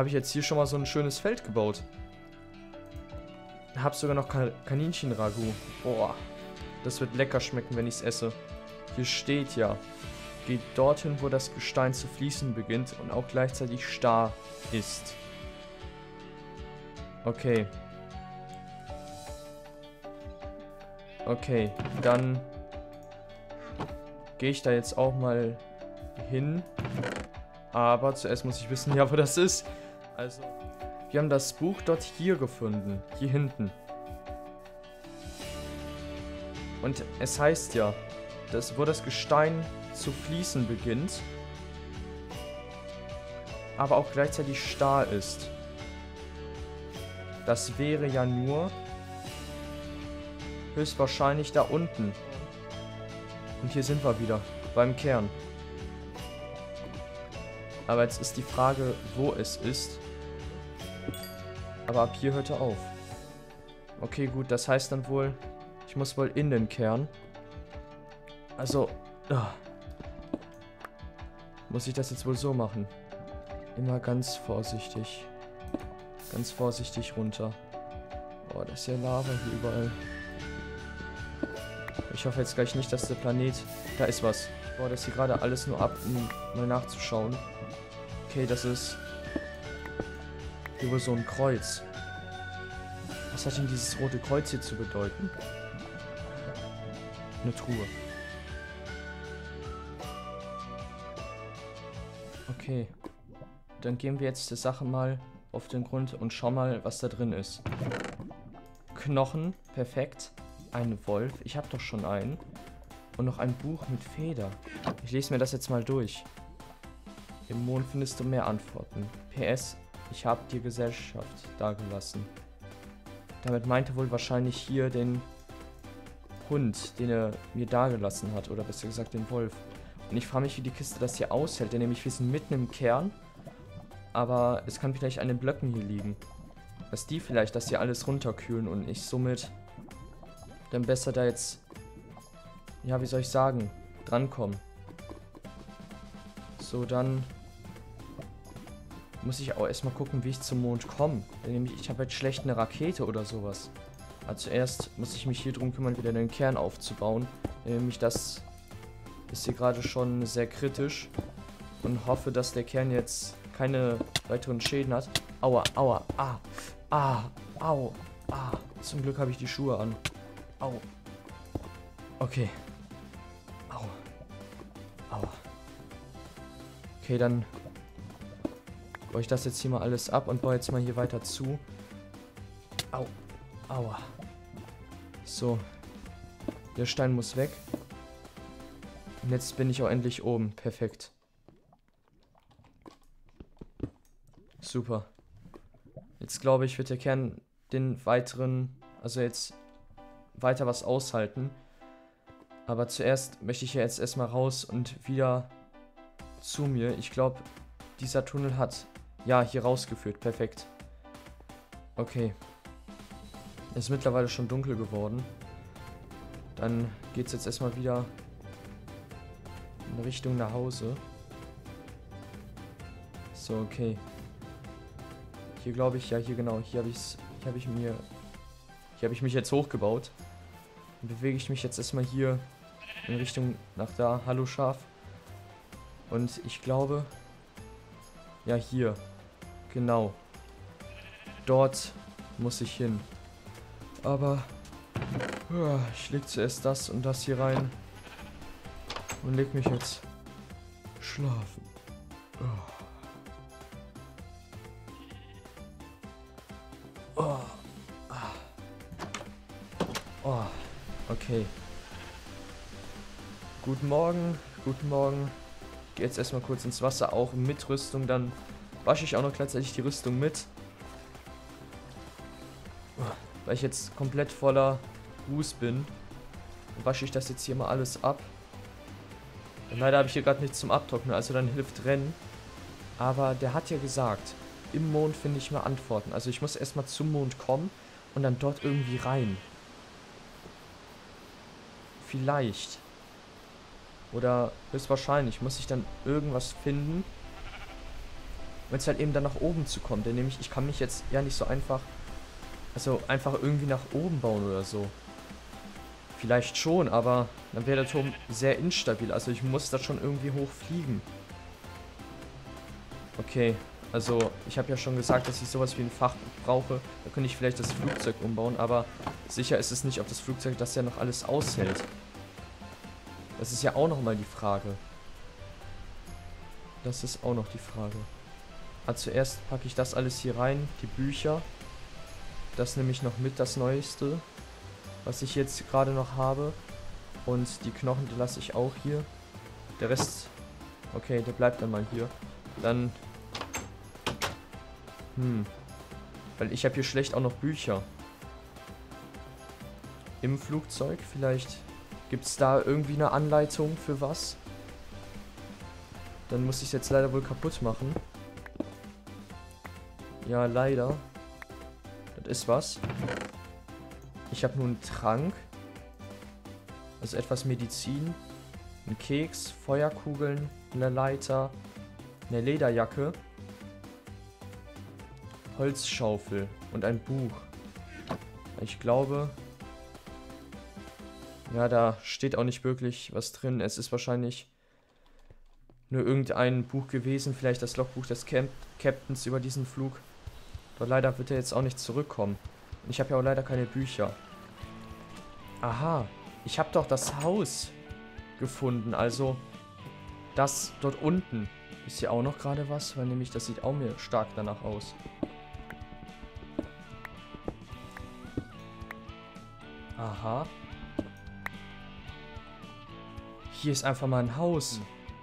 habe ich jetzt hier schon mal so ein schönes Feld gebaut. Hab sogar noch Kaninchen-Ragout. Boah, das wird lecker schmecken, wenn ich es esse. Hier steht ja, geht dorthin, wo das Gestein zu fließen beginnt und auch gleichzeitig starr ist. Okay. Okay, dann gehe ich da jetzt auch mal hin. Aber zuerst muss ich wissen, ja, wo das ist. Also, wir haben das Buch dort hier gefunden. Hier hinten. Und es heißt ja, dass wo das Gestein zu fließen beginnt, aber auch gleichzeitig starr ist. Das wäre ja nur höchstwahrscheinlich da unten. Und hier sind wir wieder, beim Kern. Aber jetzt ist die Frage, wo es ist. Aber ab hier hört er auf. Okay, gut, das heißt dann wohl, ich muss wohl in den Kern. Also, muss ich das jetzt wohl so machen? Immer ganz vorsichtig. Ganz vorsichtig runter. Boah, das ist ja Lava hier überall. Ich hoffe jetzt gleich nicht, dass der Planet... Da ist was. Boah, das hier gerade alles nur ab, um mal nachzuschauen. Okay, das ist... Hier wohl so ein Kreuz. Was hat denn dieses rote Kreuz hier zu bedeuten? Eine Truhe. Okay. Dann gehen wir jetzt der Sache mal auf den Grund und schauen mal, was da drin ist. Knochen, perfekt. Ein Wolf, ich habe doch schon einen. Und noch ein Buch mit Feder. Ich lese mir das jetzt mal durch. Im Mond findest du mehr Antworten. PS, ich habe dir Gesellschaft dagelassen. Damit meinte wohl wahrscheinlich hier den Hund, den er mir dagelassen hat. Oder besser gesagt den Wolf. Und ich frage mich, wie die Kiste das hier aushält. Denn nämlich wir sind mitten im Kern. Aber es kann vielleicht an den Blöcken hier liegen. Dass die vielleicht das hier alles runterkühlen und ich somit dann besser da jetzt, ja, wie soll ich sagen, drankommen. So, dann muss ich auch erstmal gucken, wie ich zum Mond komme. Denn nämlich, ich habe jetzt schlecht eine Rakete oder sowas. Also zuerst muss ich mich hier drum kümmern, wieder den Kern aufzubauen. Denn nämlich das ist hier gerade schon sehr kritisch. Und hoffe, dass der Kern jetzt keine weiteren Schäden hat. Aua, aua, au, Zum Glück habe ich die Schuhe an. Au. Okay. Au. Aua. Okay, dann baue ich das jetzt hier mal alles ab und baue jetzt mal hier weiter zu. Au. Aua. So. Der Stein muss weg. Und jetzt bin ich auch endlich oben. Perfekt. Super. Jetzt glaube ich, wird der Kern den weiteren, also jetzt weiter was aushalten. Aber zuerst möchte ich ja jetzt erstmal raus und wieder zu mir. Ich glaube, dieser Tunnel hat, ja, hier rausgeführt. Perfekt. Okay. Es ist mittlerweile schon dunkel geworden. Dann geht es jetzt erstmal wieder in Richtung nach Hause. So, okay. Hier glaube ich, ja, hier genau, hier habe ich mich jetzt hochgebaut. Dann bewege ich mich jetzt erstmal hier in Richtung nach da. Hallo Schaf. Und ich glaube, ja, hier, genau. Dort muss ich hin. Aber ich lege zuerst das und das hier rein und leg mich jetzt schlafen. Okay. Guten Morgen, guten Morgen. Gehe jetzt erstmal kurz ins Wasser, auch mit Rüstung. Dann wasche ich auch noch gleichzeitig die Rüstung mit. Weil ich jetzt komplett voller Ruß bin, wasche ich das jetzt hier mal alles ab. Und leider habe ich hier gerade nichts zum Abtrocknen, also dann hilft Rennen. Aber der hat ja gesagt, im Mond finde ich mal Antworten. Also ich muss erstmal zum Mond kommen und dann dort irgendwie rein. Vielleicht. Oder höchstwahrscheinlich muss ich dann irgendwas finden, um jetzt halt eben dann nach oben zu kommen. Denn nämlich, ich kann mich jetzt ja nicht so einfach, also einfach irgendwie nach oben bauen oder so. Vielleicht schon, aber dann wäre der Turm sehr instabil. Also ich muss da schon irgendwie hochfliegen. Okay, also ich habe ja schon gesagt, dass ich sowas wie ein Fach brauche. Da könnte ich vielleicht das Flugzeug umbauen, aber sicher ist es nicht, ob das Flugzeug das ja noch alles aushält. Das ist ja auch nochmal die Frage. Das ist auch noch die Frage. Also zuerst packe ich das alles hier rein, die Bücher. Das nehme ich noch mit, das Neueste, was ich jetzt gerade noch habe. Und die Knochen, die lasse ich auch hier. Der Rest, okay, der bleibt dann mal hier. Dann, weil ich habe hier schlecht auch noch Bücher. Im Flugzeug, vielleicht gibt es da irgendwie eine Anleitung für was. Dann muss ich es jetzt leider wohl kaputt machen. Ja, leider. Das ist was. Ich habe nur einen Trank. Also etwas Medizin. Ein Keks, Feuerkugeln, eine Leiter, eine Lederjacke, Holzschaufel und ein Buch. Ich glaube... Ja, da steht auch nicht wirklich was drin. Es ist wahrscheinlich nur irgendein Buch gewesen. Vielleicht das Logbuch des Captains über diesen Flug. Aber leider wird er jetzt auch nicht zurückkommen. Und ich habe ja auch leider keine Bücher. Aha, ich habe doch das Haus gefunden. Also das dort unten. Ist hier auch noch gerade was? Weil nämlich das sieht auch mir stark danach aus. Aha. Hier ist einfach mal ein Haus.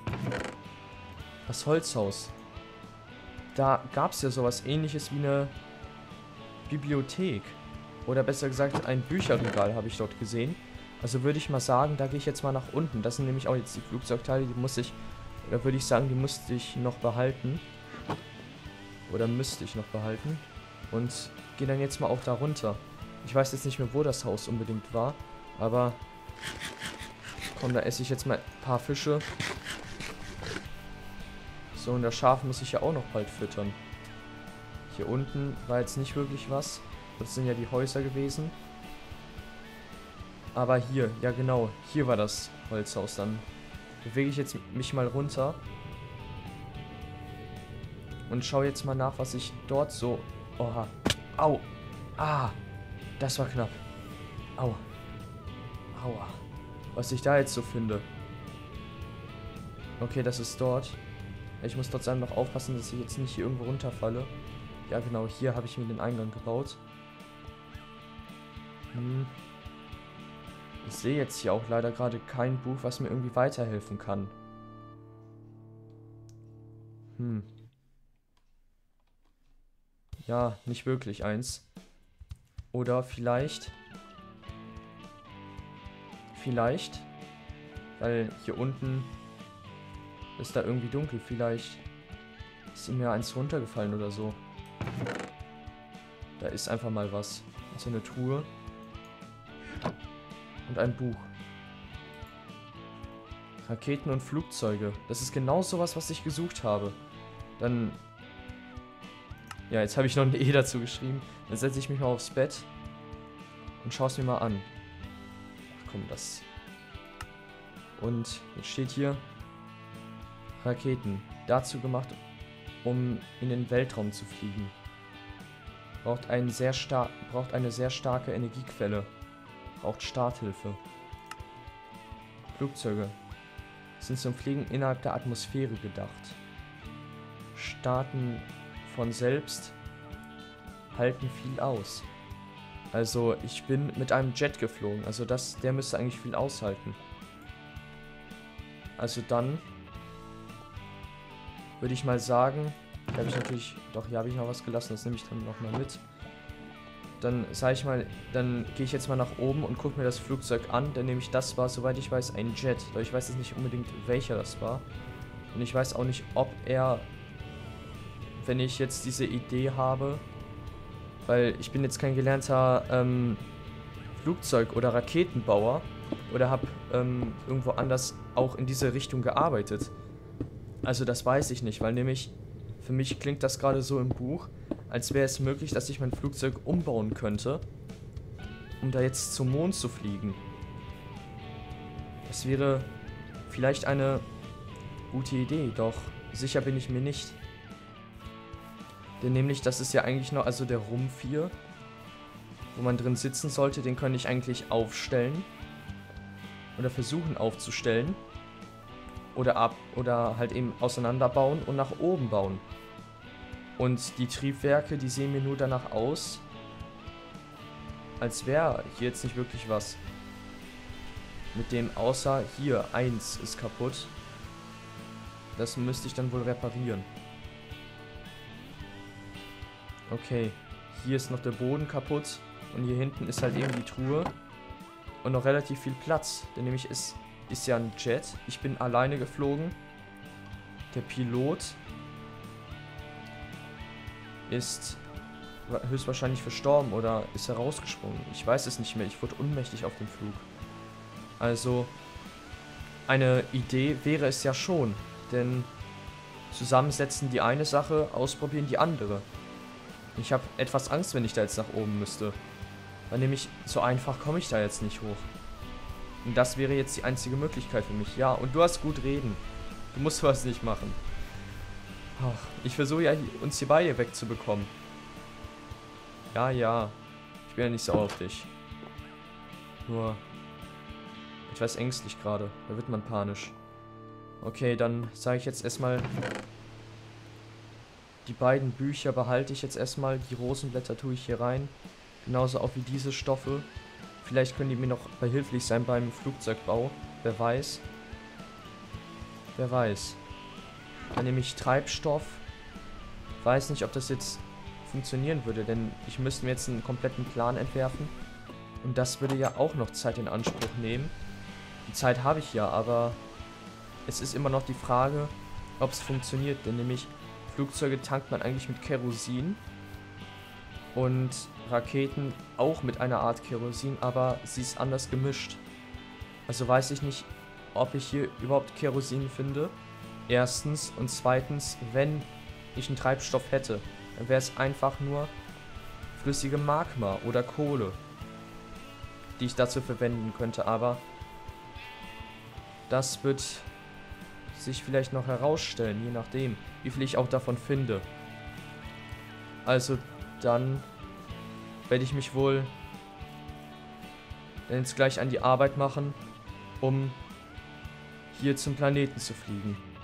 Das Holzhaus. Da gab es ja sowas Ähnliches wie eine Bibliothek. Oder besser gesagt, ein Bücherregal habe ich dort gesehen. Also würde ich mal sagen, da gehe ich jetzt mal nach unten. Das sind nämlich auch jetzt die Flugzeugteile, die muss ich, oder würde ich sagen, die musste ich noch behalten. Oder müsste ich noch behalten. Und gehe dann jetzt mal auch da runter. Ich weiß jetzt nicht mehr, wo das Haus unbedingt war. Aber... Komm, da esse ich jetzt mal ein paar Fische. So, und das Schaf muss ich ja auch noch bald füttern. Hier unten war jetzt nicht wirklich was. Das sind ja die Häuser gewesen. Aber hier, ja genau, hier war das Holzhaus. Dann bewege ich jetzt mich mal runter. Und schaue jetzt mal nach, was ich dort so... Oha. Au. Ah. Das war knapp. Au. Aua. Was ich da jetzt so finde. Okay, das ist dort. Ich muss trotzdem noch aufpassen, dass ich jetzt nicht hier irgendwo runterfalle. Ja genau, hier habe ich mir den Eingang gebaut. Ich sehe jetzt hier auch leider gerade kein Buch, was mir irgendwie weiterhelfen kann. Ja, nicht wirklich eins. Oder vielleicht... weil hier unten ist da irgendwie dunkel, vielleicht ist mir eins runtergefallen oder so. Da ist einfach mal was. Also eine Truhe. Und ein Buch. Raketen und Flugzeuge. Das ist genau sowas, was ich gesucht habe. Dann... Ja, jetzt habe ich noch ein E dazu geschrieben. Dann setze ich mich mal aufs Bett und schaue es mir mal an. Komm, das. Und jetzt steht hier Raketen. Dazu gemacht, um in den Weltraum zu fliegen. Braucht eine sehr starke Energiequelle. Braucht Starthilfe. Flugzeuge sind zum Fliegen innerhalb der Atmosphäre gedacht. Starten von selbst, halten viel aus. Also ich bin mit einem Jet geflogen, also der müsste eigentlich viel aushalten. Also dann würde ich mal sagen, hier habe ich natürlich, doch hier habe ich noch was gelassen, das nehme ich dann nochmal mit. Dann sage ich mal, dann gehe ich jetzt mal nach oben und gucke mir das Flugzeug an, denn nämlich das war, soweit ich weiß, ein Jet. Doch ich weiß jetzt nicht unbedingt, welcher das war. Und ich weiß auch nicht, ob er, wenn ich jetzt diese Idee habe, weil ich bin jetzt kein gelernter Flugzeug- oder Raketenbauer oder habe irgendwo anders auch in diese Richtung gearbeitet. Also das weiß ich nicht, weil nämlich Für mich klingt das gerade so im Buch, als wäre es möglich, dass ich mein Flugzeug umbauen könnte, um da jetzt zum Mond zu fliegen. Das wäre vielleicht eine gute Idee, doch sicher bin ich mir nicht. Denn nämlich, das ist ja eigentlich noch, also der Rumpf hier, wo man drin sitzen sollte, den könnte ich eigentlich aufstellen. Oder versuchen aufzustellen. Oder halt eben auseinanderbauen und nach oben bauen. Und die Triebwerke, die sehen mir nur danach aus, als wäre hier jetzt nicht wirklich was. Mit dem, außer hier, eins ist kaputt. Das müsste ich dann wohl reparieren. Okay, hier ist noch der Boden kaputt. Und hier hinten ist halt eben die Truhe. Und noch relativ viel Platz. Denn nämlich ist ja ein Jet. Ich bin alleine geflogen. Der Pilot ist höchstwahrscheinlich verstorben oder ist herausgesprungen. Ich weiß es nicht mehr. Ich wurde ohnmächtig auf dem Flug. Also, eine Idee wäre es ja schon. Denn zusammensetzen die eine Sache, ausprobieren die andere. Ich habe etwas Angst, wenn ich da jetzt nach oben müsste. Weil nämlich so einfach komme ich da jetzt nicht hoch. Und das wäre jetzt die einzige Möglichkeit für mich. Ja, und du hast gut reden. Du musst was nicht machen. Ach, ich versuche ja, uns hier beide wegzubekommen. Ja, ja. Ich bin ja nicht sauer auf dich. Nur etwas ängstlich gerade. Da wird man panisch. Okay, dann sage ich jetzt erstmal, die beiden Bücher behalte ich jetzt erstmal. Die Rosenblätter tue ich hier rein. Genauso auch wie diese Stoffe. Vielleicht können die mir noch behilflich sein beim Flugzeugbau. Wer weiß. Wer weiß. Dann nehme ich Treibstoff. Weiß nicht, ob das jetzt funktionieren würde, denn ich müsste mir jetzt einen kompletten Plan entwerfen. Und das würde ja auch noch Zeit in Anspruch nehmen. Die Zeit habe ich ja, aber es ist immer noch die Frage, ob es funktioniert. Denn nämlich Flugzeuge tankt man eigentlich mit Kerosin. Und Raketen auch mit einer Art Kerosin, aber sie ist anders gemischt. Also weiß ich nicht, ob ich hier überhaupt Kerosin finde. Erstens. Und zweitens, wenn ich einen Treibstoff hätte, dann wäre es einfach nur flüssige Magma oder Kohle, die ich dazu verwenden könnte. Aber das wird sich vielleicht noch herausstellen, je nachdem, wie viel ich auch davon finde. Also dann werde ich mich wohl jetzt gleich an die Arbeit machen, um hier zum Planeten zu fliegen.